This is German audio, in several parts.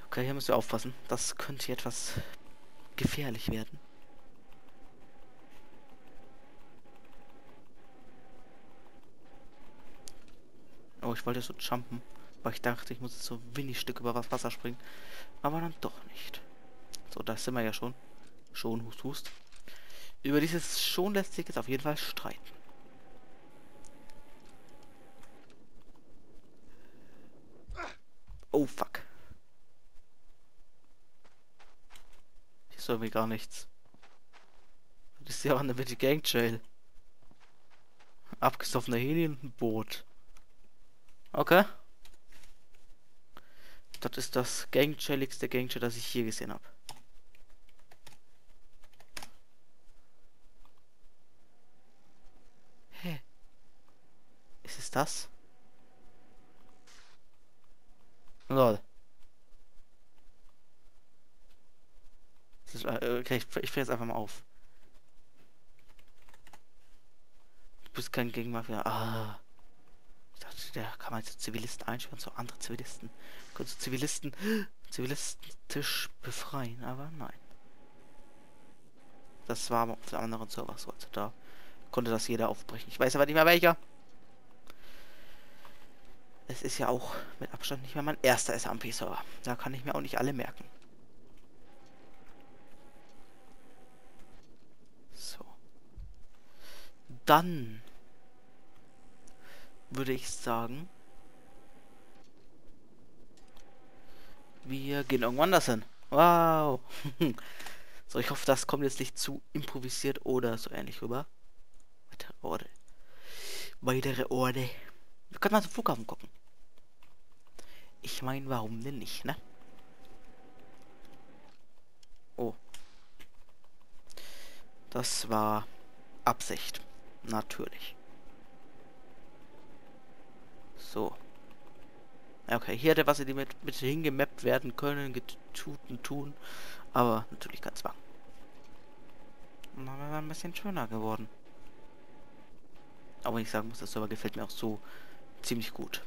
Okay, hier müssen wir aufpassen. Das könnte hier etwas gefährlich werden. Oh, ich wollte so jumpen, weil ich dachte, ich muss jetzt so wenig Stück über das Wasser springen. Aber dann doch nicht. So, da sind wir ja schon. Schon, hust, hust. Über dieses schon lässt sich jetzt auf jeden Fall streiten. Oh, fuck. Hier ist irgendwie gar nichts. Das ist ja auch eine Witty Gang Jail. Abgesoffene Heli und ein Boot. Okay. Das ist das gangchailigste Gangjail, das ich je gesehen habe. Hä? Ist es das? Lol. Okay, ich fähr jetzt einfach mal auf. Du bist kein Gangmafia. Ah. Ich dachte, der kann man jetzt Zivilisten einsperren, so andere Zivilisten. Kannst du Zivilistisch befreien, aber nein. Das war auf einem anderen Server so. Also da konnte das jeder aufbrechen. Ich weiß aber nicht mehr welcher. Es ist ja auch mit Abstand nicht mehr mein erster SMP-Server. Da kann ich mir auch nicht alle merken. So. Dann würde ich sagen, wir gehen irgendwann anders hin. Wow. So, ich hoffe, das kommt jetzt nicht zu improvisiert oder so ähnlich rüber. Weitere Orte. Weitere Orte. Wir können mal zum Flughafen gucken. Ich meine, warum denn nicht, ne? Oh. Das war Absicht. Natürlich. So. Ja, okay, hier hätte was, die mit hingemappt werden können, tun. Aber natürlich kein Zwang. Und dann wäre ein bisschen schöner geworden. Aber ich sagen muss, das Server gefällt mir auch so ziemlich gut.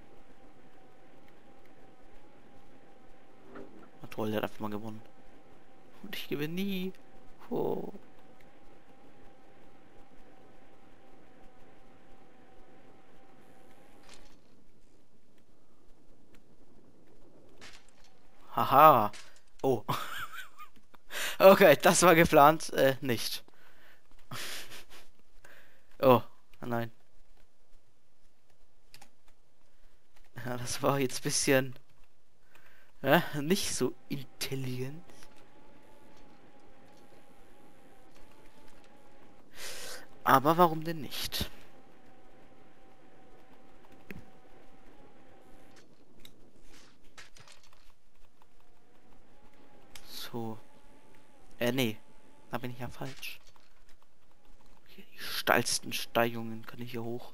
Na toll, der hat einfach mal gewonnen. Und ich gewinne nie. Oh. Haha. Oh. Okay, das war geplant. Nicht. Oh, nein. Ja, das war jetzt ein bisschen nicht so intelligent. Aber warum denn nicht? So. Nee. Da bin ich ja falsch. Hier die steilsten Steigungen kann ich hier hoch.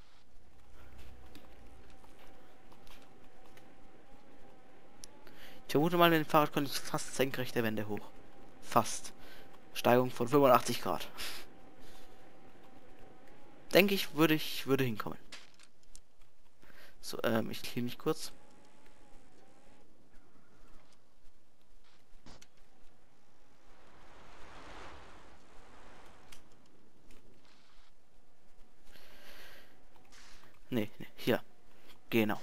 Ich vermute mal, mit dem Fahrrad konnte ich fast senkrechte Wände hoch. Fast. Steigung von 85 Grad. Denke ich, würde hinkommen. So, ich clean mich kurz. Nee, hier. Genau.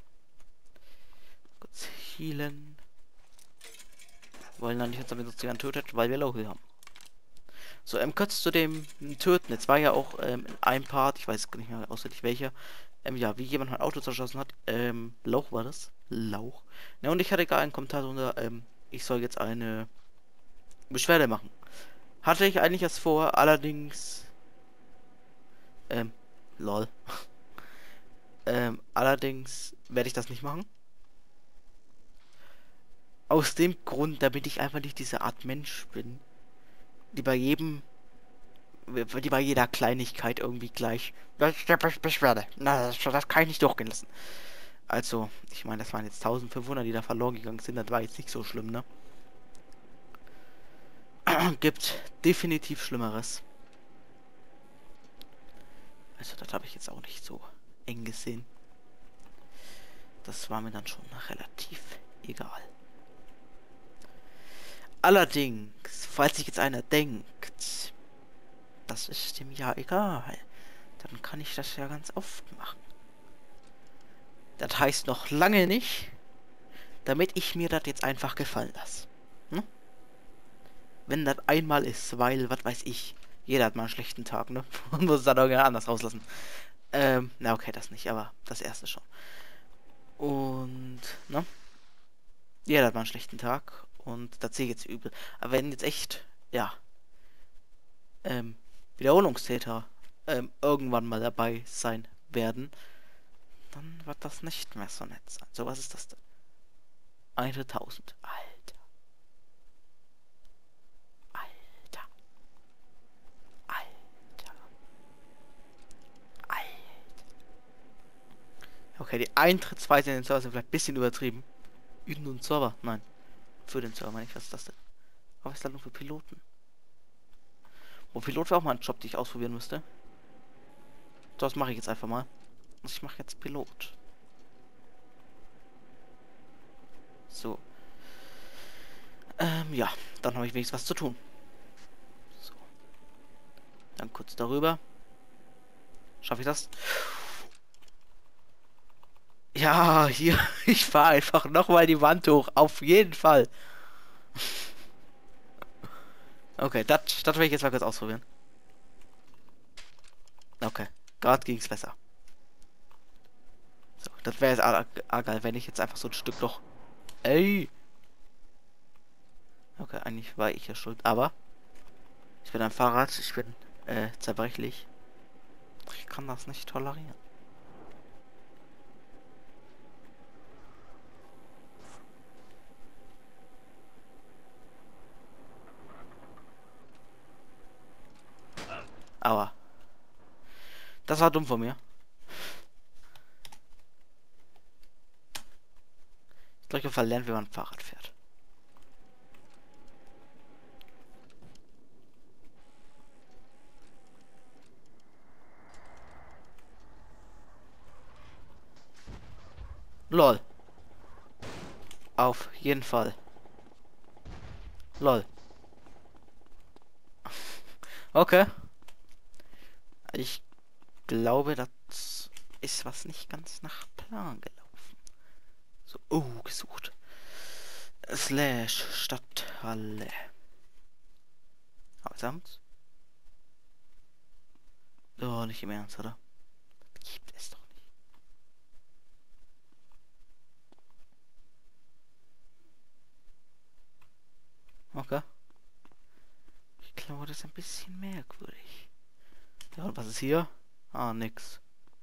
Kurz healen. Wollen dann nicht uns damit sozusagen tötet, weil wir Low Heal haben. So, kurz zu dem Töten. Jetzt war ja auch in einem Part, ich weiß nicht mehr auswendig welcher, ja, wie jemand mein Auto zerschossen hat. Lauch war das. Lauch. Ja, und ich hatte gar einen Kommentar drunter, ich soll jetzt eine Beschwerde machen. Hatte ich eigentlich erst vor, allerdings, lol. Allerdings werde ich das nicht machen. Aus dem Grund, damit ich einfach nicht diese Art Mensch bin, die bei jeder Kleinigkeit irgendwie gleich Beschwerde. Na, das kann ich nicht durchgehen lassen. Also, ich meine, das waren jetzt 1500, die da verloren gegangen sind. Das war jetzt nicht so schlimm, ne? Gibt definitiv Schlimmeres. Also, das habe ich jetzt auch nicht so eng gesehen. Das war mir dann schon relativ egal. Allerdings, falls sich jetzt einer denkt, das ist dem ja egal, dann kann ich das ja ganz oft machen. Das heißt noch lange nicht, damit ich mir das jetzt einfach gefallen lasse. Hm? Wenn das einmal ist, weil, was weiß ich, jeder hat mal einen schlechten Tag, ne? Und muss es dann irgendwie anders rauslassen. Na okay, das nicht, aber das erste schon. Und, ne? Jeder hat mal einen schlechten Tag und das sehe ich jetzt übel. Aber wenn jetzt echt, ja, Wiederholungstäter irgendwann mal dabei sein werden, dann wird das nicht mehr so nett sein. So, was ist das denn? 1000. Alter. Alter. Alter. Alter. Okay, die Eintrittsweise in den Server sind vielleicht ein bisschen übertrieben. In den Server? Nein. Für den Server meine ich. Was ist das denn? Aber ist das nur für Piloten? Oh, Pilot wäre auch mal ein Job, den ich ausprobieren müsste. Das mache ich jetzt einfach mal. Ich mache jetzt Pilot. So. Ja. Dann habe ich wenigstens was zu tun. So. Dann kurz darüber. Schaffe ich das? Ja, hier. Ich fahre einfach nochmal die Wand hoch. Auf jeden Fall. Okay, das will ich jetzt mal kurz ausprobieren. Okay. Gerade ging es besser. So, das wäre jetzt geil, wenn ich jetzt einfach so ein Stück noch... Ey! Okay, eigentlich war ich ja schuld, aber... Ich bin ein Fahrrad, ich bin zerbrechlich. Ich kann das nicht tolerieren. Aua. Das war dumm von mir. Ich glaube, ich verlernt, wie man Fahrrad fährt. Lol. Auf jeden Fall. Lol. Okay. Ich glaube, das ist was nicht ganz nach Plan gelaufen. So, oh, gesucht. Slash Stadthalle. Arbeitsamt? Oh, nicht im Ernst, oder? Das gibt es doch nicht. Okay. Ich glaube, das ist ein bisschen merkwürdig. Ja, und was ist hier? Ah, nix.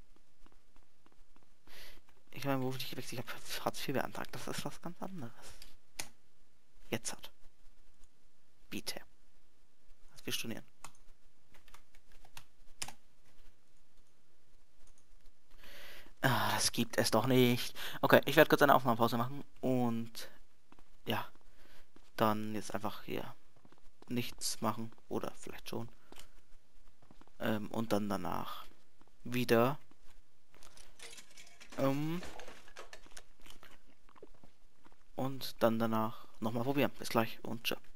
Ich habe meinen Beruf nicht gewechselt, ich habe Hartz IV beantragt. Das ist was ganz anderes. Jetzt hat. Bitte. Was wir studieren. Ah, das gibt es doch nicht. Okay, ich werde kurz eine Aufnahmepause machen und ja, dann jetzt einfach hier nichts machen oder vielleicht schon. Und dann danach wieder und dann danach nochmal probieren. Bis gleich und ciao.